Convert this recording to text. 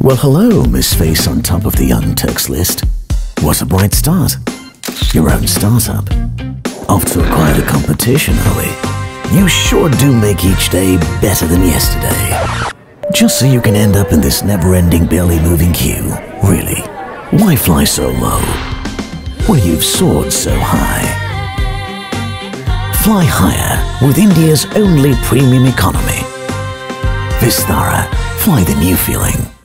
Well, hello, Miss Face on top of the Young Turks list. What a bright start. Your own startup. Off to quite a competition, are we? You sure do make each day better than yesterday. Just so you can end up in this never-ending, barely moving queue. Really? Why fly so low when you've soared so high? Fly higher with India's only premium economy. Vistara. Fly the new feeling.